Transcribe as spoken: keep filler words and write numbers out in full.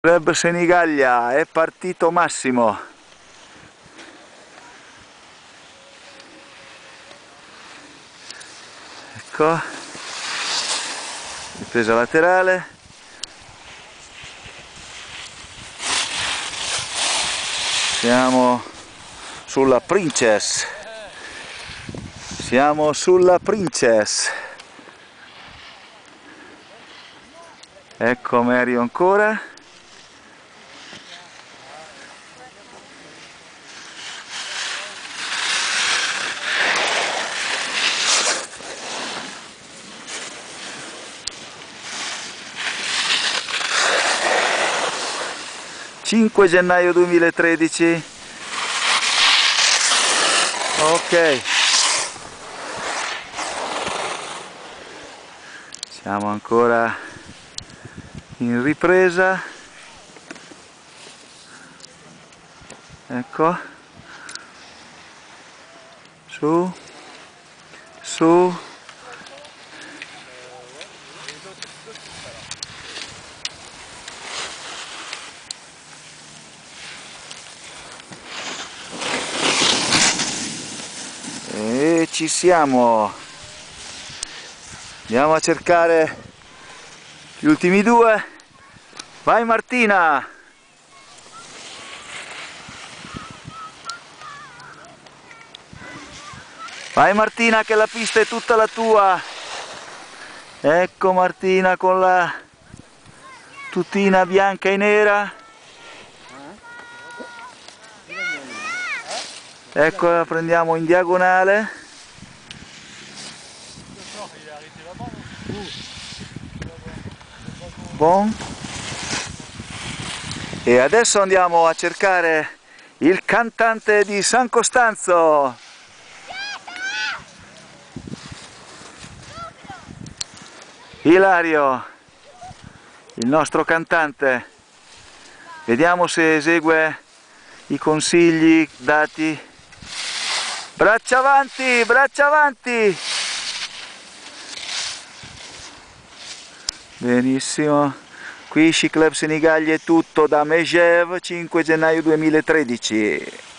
Club Senigallia, è partito Massimo. Ecco, ripresa laterale. Siamo sulla Princess. Siamo sulla Princess. Ecco Mario ancora. cinque gennaio duemilatredici. Ok, siamo ancora in ripresa. Ecco, su, su. E ci siamo. Andiamo a cercare gli ultimi due. Vai Martina. Vai Martina che la pista è tutta la tua. Ecco Martina con la tutina bianca e nera. Ecco, la prendiamo in diagonale. Bon. E adesso andiamo a cercare il cantante di San Costanzo. Ilario, il nostro cantante. Vediamo se esegue i consigli dati. Braccia avanti, braccia avanti! Benissimo. Qui Sci Club Senigallia è tutto da Megève, cinque gennaio duemilatredici.